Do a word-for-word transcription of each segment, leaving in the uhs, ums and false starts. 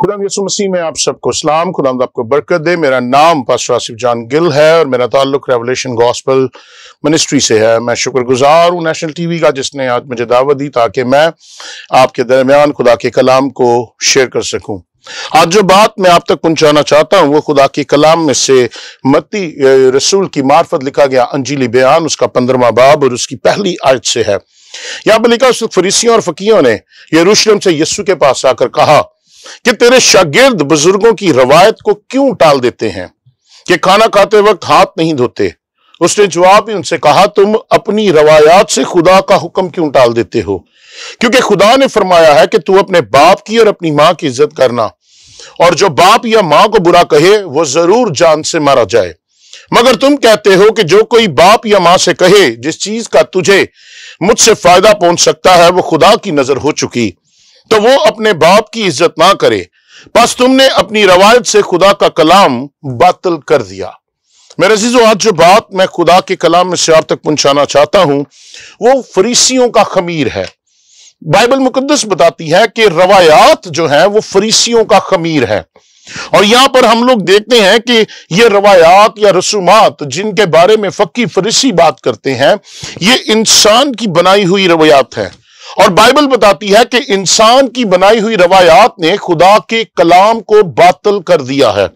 खुदा यसु मसीह में आप सबको सलाम। खुदा आपको बरकत दे। मेरा नाम पास्टर आसिफ जान गिल है और मेरा ताल्लुक रेवलेशन गॉस्पेल मिनिस्ट्री से है। मैं शुक्रगुजार हूँ नेशनल टीवी का, जिसने आज मुझे दावत दी ताकि मैं आपके दरमियान खुदा के कलाम को शेयर कर सकूं। आज जो बात मैं आप तक पहुंचाना चाहता हूं वो खुदा के कलाम में से मत्ती रसूल की मार्फत लिखा गया अंजीली बयान, उसका पंद्रहवां बाब और उसकी पहली आयत से है। यहाँ पर लिखा, उस फरीसियों और फकीरों ने यरूशलेम से यीशु के पास आकर कहा कि तेरे शागिर्द बुजुर्गों की रवायत को क्यों टाल देते हैं कि खाना खाते वक्त हाथ नहीं धोते। उसने जवाब में उनसे कहा, तुम अपनी रवायात से खुदा का हुक्म क्यों टाल देते हो? क्योंकि खुदा ने फरमाया है कि तू अपने बाप की और अपनी मां की इज्जत करना, और जो बाप या मां को बुरा कहे वो जरूर जान से मारा जाए। मगर तुम कहते हो कि जो कोई बाप या मां से कहे जिस चीज का तुझे मुझसे फायदा पहुंच सकता है वो खुदा की नजर हो चुकी, तो वो अपने बाप की इज्जत ना करे। बस तुमने अपनी रवायत से खुदा का कलाम बातिल कर दिया। मेरे अजीजों, आज जो बात मैं खुदा के कलाम में से आप तक पहुंचाना चाहता हूं वो फरीसियों का खमीर है। बाइबल मुकद्दस बताती है कि रवायात जो है वो फरीसियों का खमीर है। और यहां पर हम लोग देखते हैं कि ये रवायात या रसूमात जिनके बारे में फकी फरीसी बात करते हैं, ये इंसान की बनाई हुई रवायात है। और बाइबल बताती है कि इंसान की बनाई हुई रवायात ने खुदा के कलाम को बातिल कर दिया है।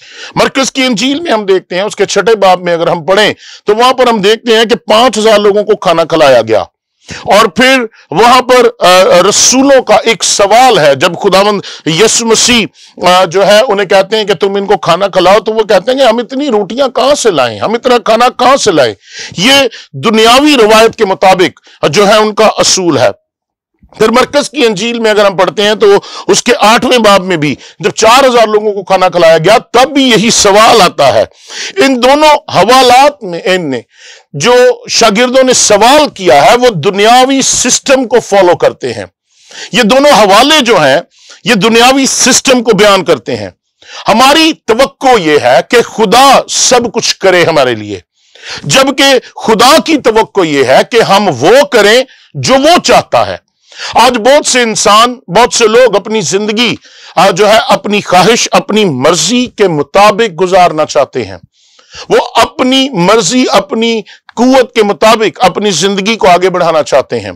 मरकज की इंजील में हम देखते हैं, उसके छठे बाब में अगर हम पढ़ें तो वहां पर हम देखते हैं कि पांच हजार लोगों को खाना खिलाया गया। और फिर वहां पर रसूलों का एक सवाल है, जब खुदावंद यीशु मसीह जो है उन्हें कहते हैं कि तुम इनको खाना खिलाओ, तो वो कहते हैं कि हम इतनी रोटियां कहां से लाएं, हम इतना खाना कहां से लाएं। ये दुनियावी रवायत के मुताबिक जो है उनका असूल है। फिर मरकज की अंजील में अगर हम पढ़ते हैं तो उसके आठवें बाब में भी जब चार हजार लोगों को खाना खिलाया गया तब भी यही सवाल आता है। इन दोनों हवालात में इनने जो शागिर्दों ने सवाल किया है वो दुनियावी सिस्टम को फॉलो करते हैं। ये दोनों हवाले जो हैं ये दुनियावी सिस्टम को बयान करते हैं। हमारी तवक्को ये है कि खुदा सब कुछ करे हमारे लिए, जबकि खुदा की तवक्को ये है कि हम वो करें जो वो चाहता है। आज बहुत से इंसान, बहुत से लोग अपनी जिंदगी जो है अपनी ख्वाहिश, अपनी मर्जी के मुताबिक गुजारना चाहते हैं। वो अपनी मर्जी, अपनी कुव्वत के मुताबिक अपनी जिंदगी को आगे बढ़ाना चाहते हैं।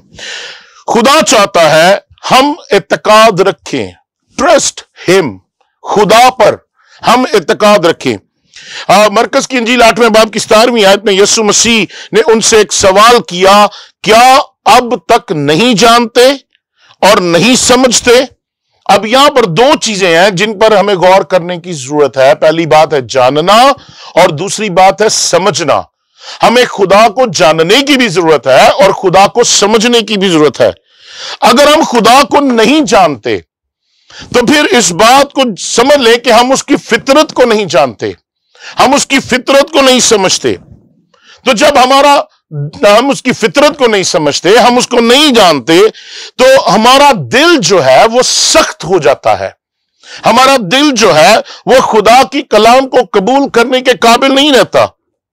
खुदा चाहता है हम इत्तेकाद रखें, ट्रस्ट हिम, खुदा पर हम इत्तेकाद रखें। आ, मरकज की इंजील आठवें बाब की सतारहवीं आयत में यीशु मसीह ने उनसे एक सवाल किया, क्या अब तक नहीं जानते और नहीं समझते? अब यहां पर दो चीजें हैं जिन पर हमें गौर करने की जरूरत है। पहली बात है जानना और दूसरी बात है समझना। हमें खुदा को जानने की भी जरूरत है और खुदा को समझने की भी जरूरत है। अगर हम खुदा को नहीं जानते तो फिर इस बात को समझ लें कि हम उसकी फितरत को नहीं जानते, हम उसकी फितरत को नहीं समझते। तो जब हमारा हम उसकी फितरत को नहीं समझते, हम उसको नहीं जानते, तो हमारा दिल जो है वो सख्त हो जाता है। हमारा दिल जो है वो खुदा की कलाम को कबूल करने के काबिल नहीं रहता।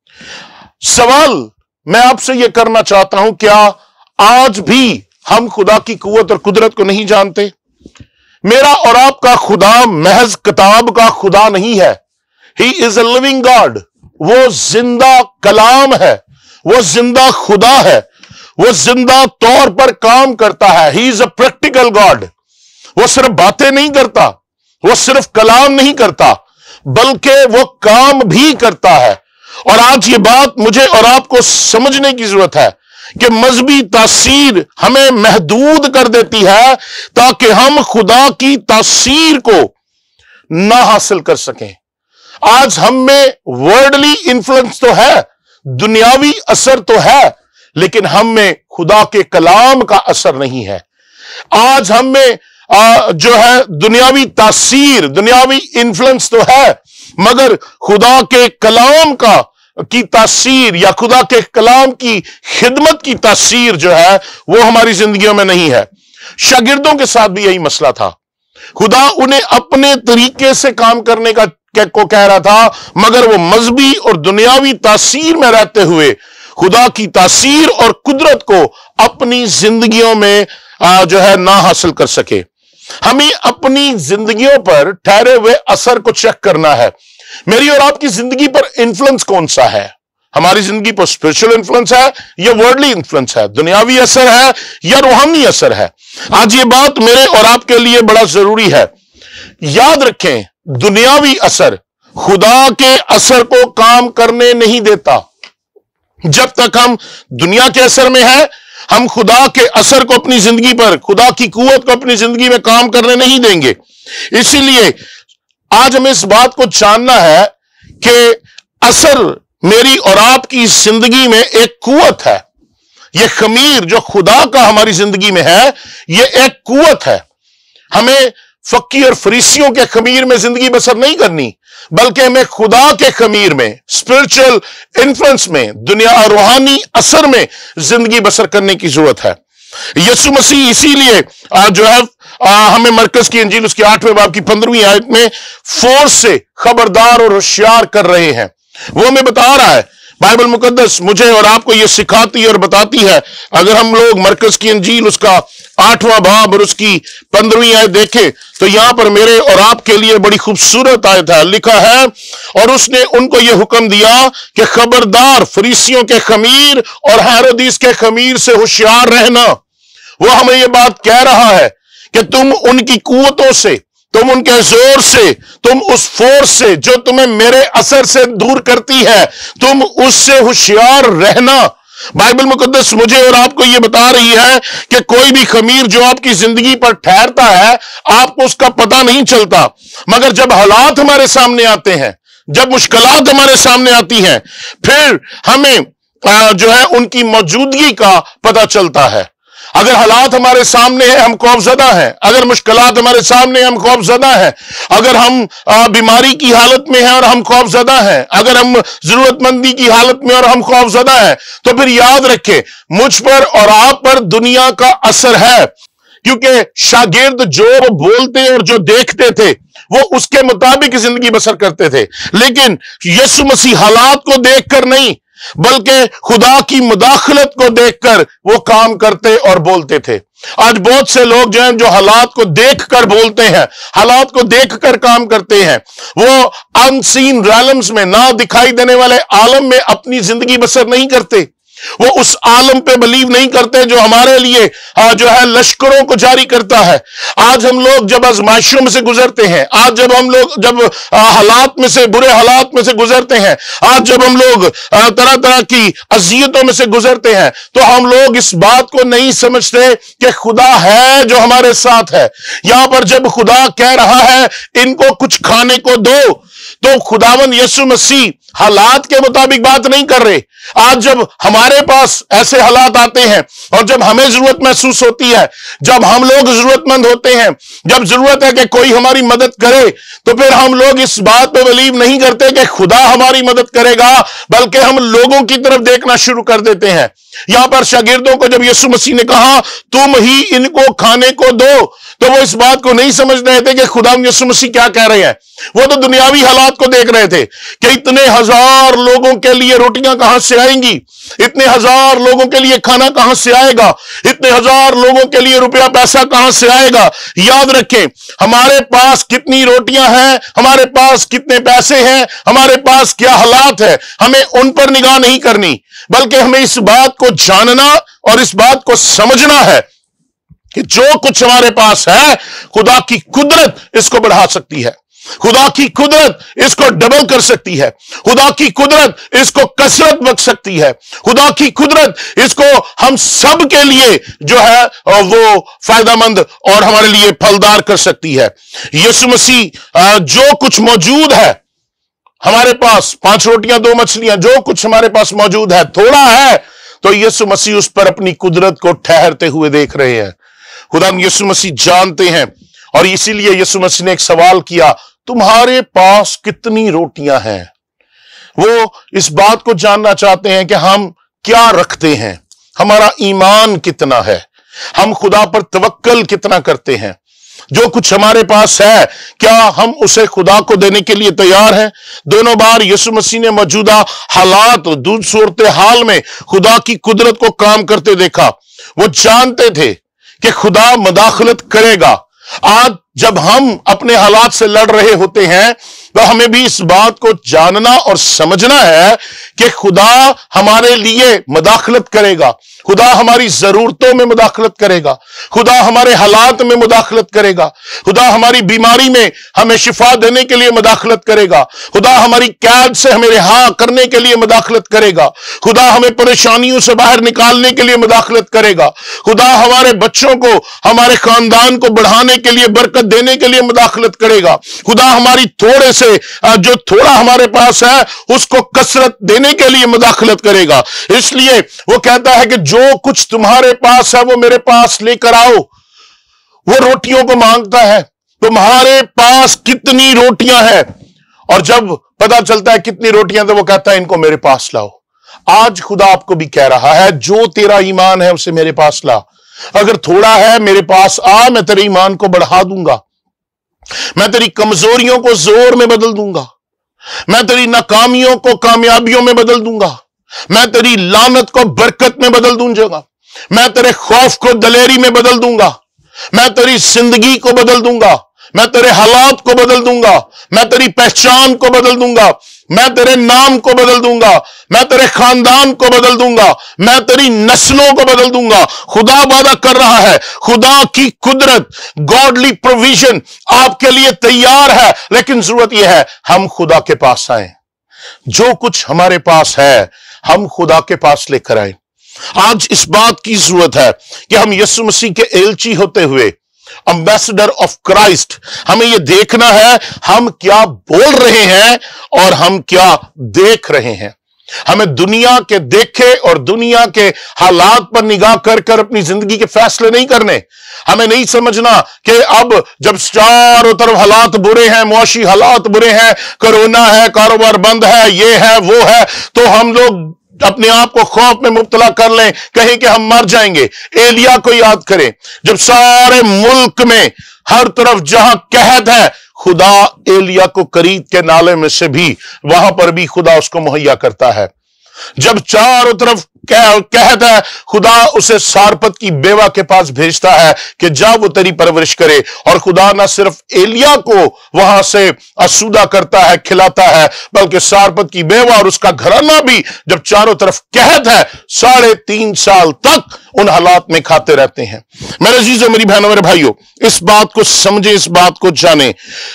सवाल मैं आपसे ये करना चाहता हूं, क्या आज भी हम खुदा की कुव्वत और कुदरत को नहीं जानते? मेरा और आपका खुदा महज किताब का खुदा नहीं है। He is a living God. वो जिंदा कलाम है, वो जिंदा खुदा है, वो जिंदा तौर पर काम करता है। He is a practical God. वो सिर्फ बातें नहीं करता, वो सिर्फ कलाम नहीं करता, बल्कि वो काम भी करता है। और आज ये बात मुझे और आपको समझने की जरूरत है कि मजहबी तासीर हमें महदूद कर देती है ताकि हम खुदा की तासीर को ना हासिल कर सकें। आज हम में वर्ल्डली इन्फ्लुएंस तो है, दुनियावी असर तो है, लेकिन हम में खुदा के कलाम का असर नहीं है। आज हम में आ, जो है दुनियावी तासीर, दुनियावी इन्फ्लुएंस तो है, मगर खुदा के कलाम का की तासीर या खुदा के कलाम की खिदमत की तासीर जो है वो हमारी जिंदगियों में नहीं है। शागिर्दों के साथ भी यही मसला था। खुदा उन्हें अपने तरीके से काम करने का को कह रहा था, मगर वो मजहबी और दुनियावी तासीर में रहते हुए खुदा की तासीर और कुदरत को अपनी जिंदगियों में जो है ना हासिल कर सके। हमें अपनी जिंदगियों पर ठहरे हुए असर को चेक करना है। मेरी और आपकी जिंदगी पर इन्फ्लुएंस कौन सा है? हमारी जिंदगी पर स्पिरिचुअल इन्फ्लुएंस है या वर्ल्डली इन्फ्लुएंस है? दुनियावी असर है या रूहानी असर है? आज ये बात मेरे और आपके लिए बड़ा जरूरी है। याद रखें, दुनियावी असर खुदा के असर को काम करने नहीं देता। जब तक हम दुनिया के असर में हैं, हम खुदा के असर को अपनी जिंदगी पर, खुदा की कुव्वत को अपनी जिंदगी में काम करने नहीं देंगे। इसीलिए आज हमें इस बात को जानना है कि असर मेरी और आपकी जिंदगी में एक कुव्वत है। यह खमीर जो खुदा का हमारी जिंदगी में है, यह एक कुव्वत है। हमें फक्की और फरीसियों के खमीर में जिंदगी बसर नहीं करनी, बल्कि हमें खुदा के खमीर में, स्पिरिचुअल इन्फ्लुएंस में, दुनिया और रूहानी असर में जिंदगी बसर करने की जरूरत है। यीशु मसीह इसीलिए जो है आ, हमें मरकज की इंजील उसके आठवें बाब की पंद्रहवीं आयत में फोर्स से खबरदार और होशियार कर रहे हैं। वो हमें बता रहा है, बाइबल मुकद्दस मुझे और आपको ये सिखाती और बताती है। अगर हम लोग मरकज की इंजील उसका आठवां बाब और उसकी पंद्रहवीं आयत देखें तो यहां पर मेरे और आपके लिए बड़ी खूबसूरत आयत है। लिखा है, और उसने उनको यह हुक्म दिया कि खबरदार फरीसियों के खमीर और हेरोदीस के खमीर से होशियार रहना। वो हमें यह बात कह रहा है कि तुम उनकी कुव्वतों से, तुम उनके जोर से, तुम उस फोर्स से जो तुम्हें मेरे असर से दूर करती है, तुम उससे होशियार रहना। बाइबल मुकद्दस मुझे और आपको यह बता रही है कि कोई भी खमीर जो आपकी जिंदगी पर ठहरता है, आपको उसका पता नहीं चलता, मगर जब हालात हमारे सामने आते हैं, जब मुश्किलात हमारे सामने आती हैं, फिर हमें जो है उनकी मौजूदगी का पता चलता है। अगर हालात हमारे सामने हैं, हम खौफजदा हैं। अगर मुश्किलात हमारे सामने हम खौफजदा हैं। अगर हम बीमारी की हालत में हैं और हम खौफजदा हैं। अगर हम जरूरतमंदी की हालत में और हम खौफजदा हैं, तो फिर याद रखें, मुझ पर और आप पर दुनिया का असर है। क्योंकि शागिर्द जो बोलते और जो देखते थे, वो उसके मुताबिक जिंदगी बसर करते थे। लेकिन यीशु मसीह हालात को देखकर नहीं, बल्कि खुदा की मुदाखलत को देखकर वो काम करते और बोलते थे। आज बहुत से लोग जो हैं, जो हालात को देखकर बोलते हैं, हालात को देखकर काम करते हैं, वो अनसीन रैलम्स में, ना दिखाई देने वाले आलम में अपनी जिंदगी बसर नहीं करते। वो उस आलम पे बिलीव नहीं करते जो हमारे लिए जो है लश्करों को जारी करता है। आज हम लोग जब आजमाइशों में से गुजरते हैं, आज जब हम लोग जब हालात में से, बुरे हालात में से गुजरते हैं, आज जब हम लोग तरह तरह की अजियतों में से गुजरते हैं, तो हम लोग इस बात को नहीं समझते कि खुदा है जो हमारे साथ है। यहां पर जब खुदा कह रहा है इनको कुछ खाने को दो, तो खुदावन यीशु मसीह हालात के मुताबिक बात नहीं कर रहे। आज जब हमारे पास ऐसे हालात आते हैं और जब हमें जरूरत महसूस होती है, जब हम लोग जरूरतमंद होते हैं, जब जरूरत है कि कोई हमारी मदद करे, तो फिर हम लोग इस बात पे बिलीव नहीं करते कि खुदा हमारी मदद करेगा, बल्कि हम लोगों की तरफ देखना शुरू कर देते हैं। यहां पर शागिर्दों को जब यीशु मसीह ने कहा तुम ही इनको खाने को दो, तो वो इस बात को नहीं समझ रहे थे कि खुदा यीशु मसीह क्या कह रहे हैं। वो तो दुनियावी हालात को देख रहे थे कि इतने हजार लोगों के लिए रोटियां कहां से आएंगी, इतने हजार लोगों के लिए खाना कहां से आएगा, इतने हजार लोगों के लिए रुपया पैसा कहां से आएगा। याद रखें, हमारे पास कितनी रोटियां हैं, हमारे पास कितने पैसे हैं, हमारे पास क्या हालात है, हमें उन पर निगाह नहीं करनी, बल्कि हमें इस बात को जानना और इस बात को समझना है कि जो कुछ हमारे पास है, खुदा की कुदरत इसको बढ़ा सकती है, खुदा की कुदरत इसको डबल कर सकती है, खुदा की कुदरत इसको कसरत बख्श सकती है, खुदा की कुदरत इसको हम सब के लिए जो है वो फायदेमंद और हमारे लिए फलदार कर सकती है। यीशु मसीह जो कुछ मौजूद है हमारे पास, पांच रोटियां दो मछलियां, जो कुछ हमारे पास मौजूद है, थोड़ा है, तो यीशु मसीह उस पर अपनी कुदरत को ठहरते हुए देख रहे हैं। खुदा यीशु मसीह जानते हैं, और इसीलिए यीशु मसीह ने एक सवाल किया, तुम्हारे पास कितनी रोटियां हैं? वो इस बात को जानना चाहते हैं कि हम क्या रखते हैं, हमारा ईमान कितना है, हम खुदा पर तवक्कल कितना करते हैं। जो कुछ हमारे पास है, क्या हम उसे खुदा को देने के लिए तैयार हैं? दोनों बार यीशु मसीह ने मौजूदा हालात, दूर सूरत हाल में खुदा की कुदरत को काम करते देखा। वो जानते थे कि खुदा मुदाखलत करेगा, آج جب ہم اپنے حالات سے لڑ رہے ہوتے ہیں تو ہمیں بھی اس بات کو جاننا اور سمجھنا ہے کہ خدا ہمارے لیے مداخلت کرے گا، خدا ہماری ضرورتوں میں مداخلت کرے گا، خدا ہمارے حالات میں مداخلت کرے گا، خدا ہماری بیماری میں ہمیں شفا دینے کے لیے مداخلت کرے گا، خدا ہماری قید سے ہمیں رہا کرنے کے لیے مداخلت کرے گا، خدا ہمیں پریشانیوں سے باہر نکالنے کے لیے مداخلت کرے گا، خدا ہمارے بچوں کو، ہمارے خاندان کو بڑھانے کے لیے، برکت دینے کے لیے مداخلت کرے گا، خدا ہماری تھوڑے سے جو تھوڑا ہمارے پاس ہے اس کو کثرت دینے کے لیے مداخلت کرے گا۔ اس لیے وہ کہتا ہے کہ جو کچھ تمہارے پاس ہے وہ میرے پاس لے کر آؤ۔ وہ روٹیوں کو مانگتا ہے، تمہارے پاس کتنی روٹیاں ہیں، اور جب پتا چلتا ہے کتنی روٹیاں تو وہ کہتا ہے ان کو میرے پاس لاؤ۔ آج خدا آپ کو بھی کہہ رہا ہے جو تیرا ایمان ہے اسے میرے پاس لا۔ اگر تھوڑا ہے میرے پاس آ، میں تیرے ایمان کو بڑھا دوں گا، میں تیری کمزوریوں کو زور میں بدل دوں گا، میں تیری ناکامیوں کو کامیابیوں میں بدل دوں گا، میں تیری لعنت کو برکت میں بدل دوں گا، میں تیرے خوف کو دلیری میں بدل دوں گا، میں تیری زندگی کو بدل دوں گا، میں تیرے حالات کو بدل دوں گا، میں تیری پہچان کو بدل دوں گا، میں تیرے نام کو بدل دوں گا، میں تیرے خاندان کو بدل دوں گا، میں تیری نسلوں کو بدل دوں گا۔ خدا وعدہ کر رہا ہے، خدا کی قدرت، گاڈلی پروویژن آپ کے لیے تیار ہے، لیکن ضرورت یہ ہے ہم خدا کے پاس آئیں۔ جو کچھ ہمارے پاس ہے ہم خدا کے پاس لے کر آئیں۔ آج اس بات کی ضرورت ہے کہ ہم یسوع مسیح کے ایلچی ہوتے ہوئے، امبیسڈر آف کرائسٹ، ہمیں یہ دیکھنا ہے ہم کیا بول رہے ہیں اور ہم کیا دیکھ رہے ہیں۔ ہمیں دنیا کے دیکھے اور دنیا کے حالات پر نگاہ کر کر اپنی زندگی کے فیصلے نہیں کرنے۔ ہمیں نہیں سمجھنا کہ اب جب چاروں طرف حالات برے ہیں، معاشی حالات برے ہیں، کرونا ہے، کاروبار بند ہے، یہ ہے وہ ہے، تو ہم لوگ اپنے آپ کو خوف میں مبتلا کر لیں، کہیں کہ ہم مر جائیں گے۔ ایلیا کو یاد کریں، جب سارے ملک میں ہر طرف جہاں قحط ہے، خدا ایلیا کو کرید کے نالے میں سے بھی، وہاں پر بھی خدا اس کو مہیا کرتا ہے۔ جب چاروں طرف قحط ہے، خدا اسے سارپت کی بیوہ کے پاس بھیجتا ہے کہ جا وہ تیری پرورش کرے، اور خدا نہ صرف ایلیا کو وہاں سے آسودہ کرتا ہے، کھلاتا ہے، بلکہ سارپت کی بیوہ اور اس کا گھرانہ بھی جب چاروں طرف قحط ہے ساڑھے تین سال تک ان حالات میں کھاتے رہتے ہیں۔ میرے عزیزو، میری بہنوں، میرے بھائیو، اس بات کو سمجھیں، اس بات کو جانیں۔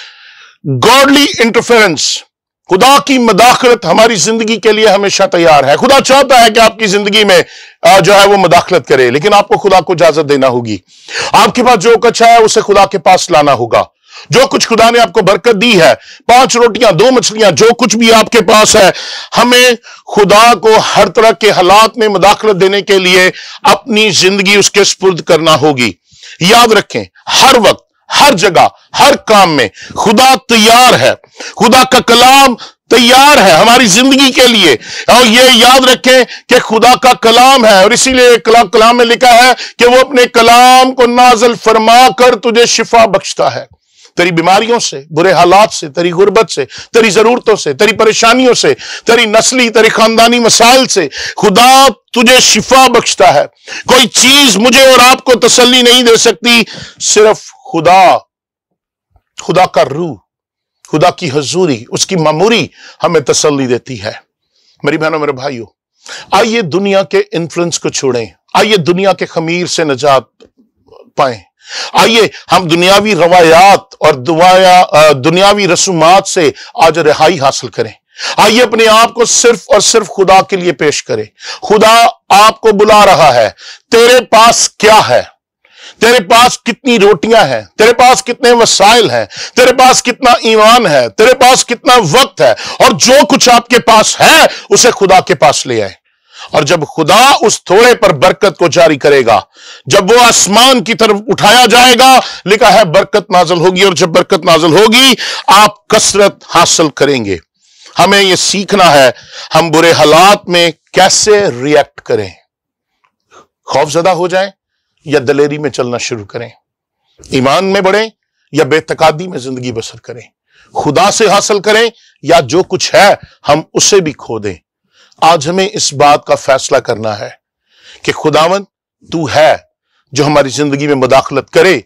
گاڈلی انٹرفیرنس، خدا کی مداخلت ہماری زندگی کے لیے ہمیشہ تیار ہے۔ خدا چاہتا ہے کہ آپ کی زندگی میں جو ہے وہ مداخلت کرے، لیکن آپ کو خدا کو اجازت دینا ہوگی۔ آپ کے پاس جو کچھ ہے اسے خدا کے پاس لانا ہوگا۔ جو کچھ خدا نے آپ کو برکت دی ہے، پانچ روٹیاں، دو مچھلیاں، جو کچھ بھی آپ کے پاس ہے، ہمیں خدا کو ہر طرح کے حالات میں مداخلت دینے کے لیے اپنی زندگی اس کے سپرد کرنا ہوگی۔ یاد رکھیں، ہر وقت، ہر جگہ، ہر کام میں خدا تیار ہے۔ خدا کا کلام تیار ہے ہماری زندگی کے لیے، اور یہ یاد رکھیں کہ خدا کا کلام ہے، اور اسی لیے کلام میں لکھا ہے کہ وہ اپنے کلام کو نازل فرما کر تجھے شفا بخشتا ہے۔ تیری بیماریوں سے، برے حالات سے، تیری غربت سے، تیری ضرورتوں سے، تیری پریشانیوں سے، تیری نسلی، تیری خاندانی مسائل سے خدا تجھے شفا بخشتا ہے۔ کوئی چیز مجھے اور آپ کو تسلی نہیں دے سکتی، صرف خدا، خدا کا روح، خدا کی حضوری، اس کی معموری ہمیں تسلی دیتی ہے۔ میری بہنوں، میرے بھائیو، آئیے دنیا کے انفلوئنس کو چھوڑیں، آئیے دنیا کے خمیر سے نجات پائیں، آئیے ہم دنیاوی روایات اور دنیاوی رسومات سے آج رہائی حاصل کریں۔ آئیے اپنے آپ کو صرف اور صرف خدا کے لیے پیش کریں۔ خدا آپ کو بلا رہا ہے، تیرے پاس کیا ہے؟ تیرے پاس کتنی روٹیاں ہیں؟ تیرے پاس کتنے وسائل ہیں؟ تیرے پاس کتنا ایمان ہے؟ تیرے پاس کتنا وقت ہے؟ اور جو کچھ آپ کے پاس ہے اسے خدا کے پاس لے آئے، اور جب خدا اس تھوڑے پر برکت کو جاری کرے گا، جب وہ آسمان کی طرف اٹھایا جائے گا، لکھا ہے برکت نازل ہوگی، اور جب برکت نازل ہوگی آپ کثرت حاصل کریں گے۔ ہمیں یہ سیکھنا ہے ہم برے حالات میں کیسے ری ایکٹ کریں، خوف زدہ ہو جائیں یا دلیری میں چلنا شروع کریں، ایمان میں بڑھیں یا بے تقادی میں زندگی بسر کریں، خدا سے حاصل کریں یا جو کچھ ہے ہم اسے بھی کھو دیں۔ آج ہمیں اس بات کا فیصلہ کرنا ہے کہ خداوند تو ہے جو ہماری زندگی میں مداخلت کرے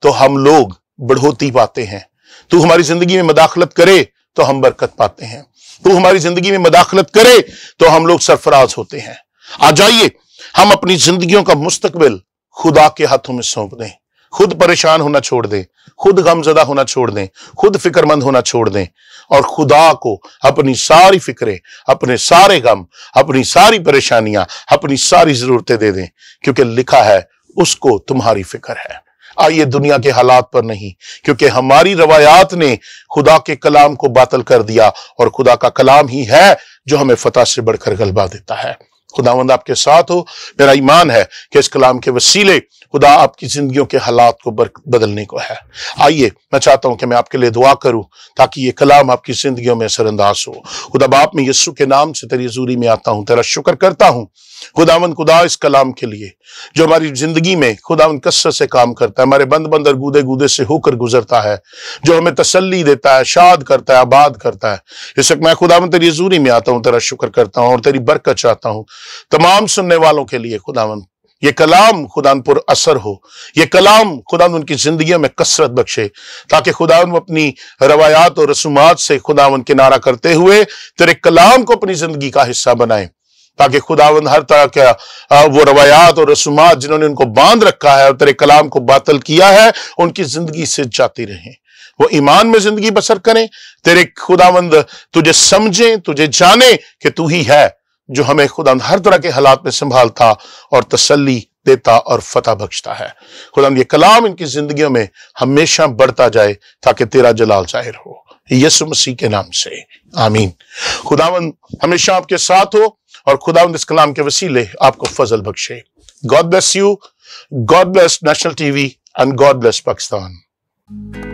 تو ہم لوگ بڑھوتی پاتے ہیں، تو ہماری زندگی میں مداخلت کرے تو ہم برکت پاتے ہیں، تو ہماری زندگی میں مداخلت کرے تو ہم لوگ سرفراز ہوتے ہیں۔ آ جائیے ہم اپنی زندگیوں کا مستقبل خدا کے ہاتھوں میں سونپ دیں، خود پریشان ہونا چھوڑ دیں، خود غم زدہ ہونا چھوڑ دیں، خود فکر مند ہونا چھوڑ دیں، اور خدا کو اپنی ساری فکریں، اپنے سارے غم، اپنی ساری پریشانیاں، اپنی ساری ضرورتیں دے دیں، کیونکہ لکھا ہے اس کو تمہاری فکر ہے۔ آئیے دنیا کے حالات پر نہیں، کیونکہ ہماری روایات نے خدا کے کلام کو باطل کر دیا، اور خدا کا کلام ہی ہے جو ہمیں فتح سے بڑھ کر غلبہ دیتا ہے۔ خداوند آپ کے ساتھ ہو۔ میرا ایمان ہے کہ اس کلام کے وسیلے خدا آپ کی زندگیوں کے حالات کو بدلنے کو ہے۔ آئیے میں چاہتا ہوں کہ میں آپ کے لیے دعا کروں تاکہ یہ کلام آپ کی زندگیوں میں اثر انداز ہو۔ خدا باپ میں یسوع کے نام سے تیری حضوری میں آتا ہوں، تیرا شکر کرتا ہوں خداوند خدا اس کلام کے لیے جو ہماری زندگی میں خداوند کثرت سے کام کرتا ہے، ہمارے بند بند اور گودے گودے سے ہو کر گزرتا ہے، جو ہمیں تسلی دیتا ہے، شاد کرتا ہے، آباد کرتا ہے۔ اس وقت میں خداوند تیری حضوری میں آتا ہوں، تیرا شکر کرتا ہوں اور تیری برکت چاہتا ہوں تمام سننے والوں کے لیے۔ خداوند یہ کلام خداوند پر اثر ہو، یہ کلام خداوند ان کی زندگیوں میں کثرت بخشے، تاکہ خداوند اپنی روایات اور رسومات سے خداوند کنارہ کرتے ہوئے تیرے کلام کو اپنی زندگی کا حصہ بنائیں، تاکہ خداوند ہر طرح کا وہ روایات اور رسومات جنہوں نے ان کو باندھ رکھا ہے اور تیرے کلام کو باطل کیا ہے، ان کی زندگی سے جاتی رہیں، وہ ایمان میں زندگی بسر کریں، تیرے خداوند تجھے سمجھیں، تجھے جانیں کہ تو ہی ہے جو ہمیں خداوند ہر طرح کے حالات میں سنبھالتا اور تسلی دیتا اور فتح بخشتا ہے۔ خداوند یہ کلام ان کی زندگیوں میں ہمیشہ بڑھتا جائے تاکہ تیرا جلال ظاہر ہو، یسوع مسیح کے نام سے آمین۔ خداوند ہمیشہ آپ کے ساتھ ہو اور خداوند اس کلام کے وسیلے آپ کو فضل بخشے۔ God bless you, God bless National T V and God bless Pakistan۔